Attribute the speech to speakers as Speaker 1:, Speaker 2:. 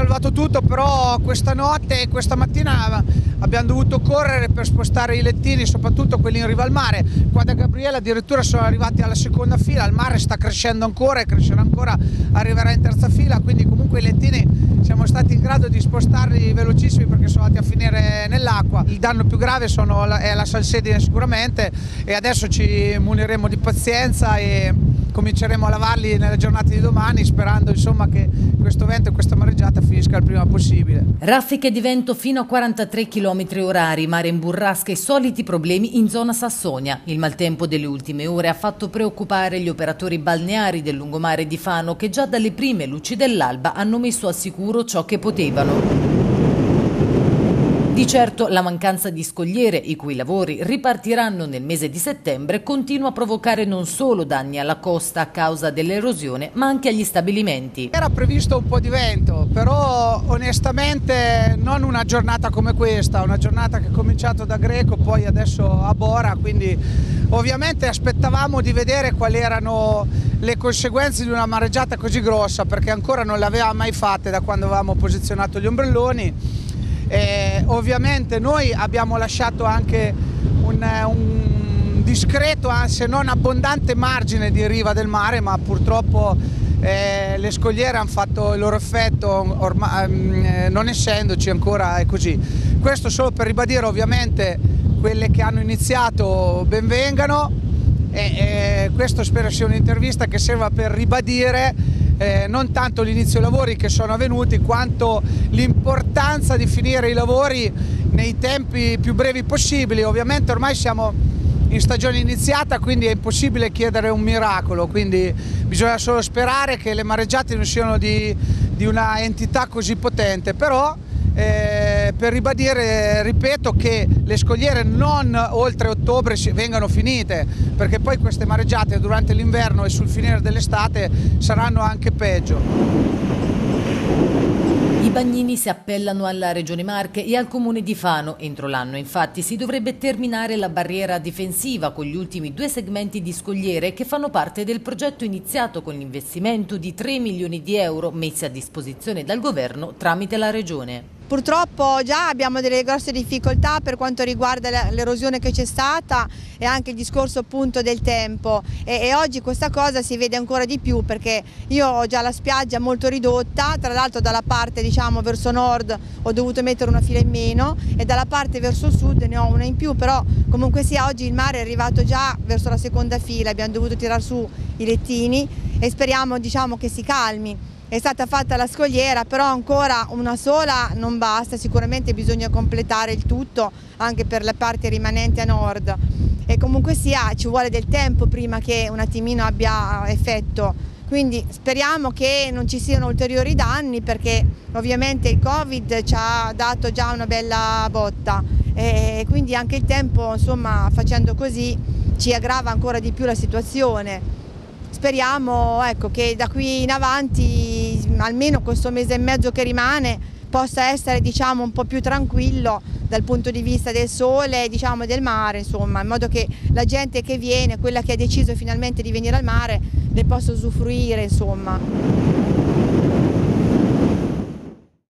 Speaker 1: salvato tutto, però questa notte e questa mattina abbiamo dovuto correre per spostare i lettini, soprattutto quelli in riva al mare. Qua da Gabriele addirittura sono arrivati alla seconda fila, il mare sta crescendo ancora e crescerà ancora, arriverà in terza fila, quindi comunque i lettini siamo stati in grado di spostarli velocissimi perché sono andati a finire nell'acqua. Il danno più grave è la salsedine sicuramente, e adesso ci muniremo di pazienza e cominceremo a lavarli nelle giornate di domani, sperando insomma che questo vento e questa mareggiata finisca il prima possibile.
Speaker 2: Raffiche di vento fino a 43 km/h, mare in burrasca e soliti problemi in zona Sassonia. Il maltempo delle ultime ore ha fatto preoccupare gli operatori balneari del lungomare di Fano, che già dalle prime luci dell'alba hanno messo al sicuro ciò che potevano. Di certo la mancanza di scogliere, i cui lavori ripartiranno nel mese di settembre, continua a provocare non solo danni alla costa a causa dell'erosione, ma anche agli stabilimenti.
Speaker 1: Era previsto un po' di vento, però onestamente non una giornata come questa, una giornata che è cominciato da Greco, poi adesso a Bora, quindi ovviamente aspettavamo di vedere quali erano le conseguenze di una mareggiata così grossa, perché ancora non le avevamo mai fatte da quando avevamo posizionato gli ombrelloni. Ovviamente noi abbiamo lasciato anche un discreto, se non abbondante margine di riva del mare, ma purtroppo le scogliere hanno fatto il loro effetto, non essendoci ancora, è così. Questo solo per ribadire ovviamente quelle che hanno iniziato benvengano, e questo spero sia un'intervista che serva per ribadire non tanto l'inizio lavori che sono avvenuti, quanto l'importanza di finire i lavori nei tempi più brevi possibili. Ovviamente ormai siamo in stagione iniziata, quindi è impossibile chiedere un miracolo, quindi bisogna solo sperare che le mareggiate non siano di una entità così potente, però per ribadire, ripeto, che le scogliere non oltre ottobre vengano finite, perché poi queste mareggiate durante l'inverno e sul finire dell'estate saranno anche peggio.
Speaker 2: I bagnini si appellano alla Regione Marche e al Comune di Fano. Entro l'anno infatti si dovrebbe terminare la barriera difensiva con gli ultimi 2 segmenti di scogliere che fanno parte del progetto iniziato con l'investimento di 3 milioni di euro messi a disposizione dal Governo tramite la Regione.
Speaker 3: Purtroppo già abbiamo delle grosse difficoltà per quanto riguarda l'erosione che c'è stata e anche il discorso appunto del tempo, e oggi questa cosa si vede ancora di più, perché io ho già la spiaggia molto ridotta, tra l'altro dalla parte diciamo verso nord ho dovuto mettere una fila in meno e dalla parte verso sud ne ho una in più, però comunque sia oggi il mare è arrivato già verso la seconda fila, abbiamo dovuto tirar su i lettini e speriamo diciamo che si calmi. È stata fatta la scogliera, però ancora una sola non basta, sicuramente bisogna completare il tutto anche per le parti rimanenti a nord, e comunque sia ci vuole del tempo prima che un attimino abbia effetto, quindi speriamo che non ci siano ulteriori danni, perché ovviamente il Covid ci ha dato già una bella botta e quindi anche il tempo, insomma, facendo così ci aggrava ancora di più la situazione. Speriamo ecco, che da qui in avanti, almeno questo mese e mezzo che rimane, possa essere diciamo, un po' più tranquillo dal punto di vista del sole, diciamo, del mare, insomma, in modo che la gente che viene, quella che ha deciso finalmente di venire al mare, ne possa usufruire, insomma.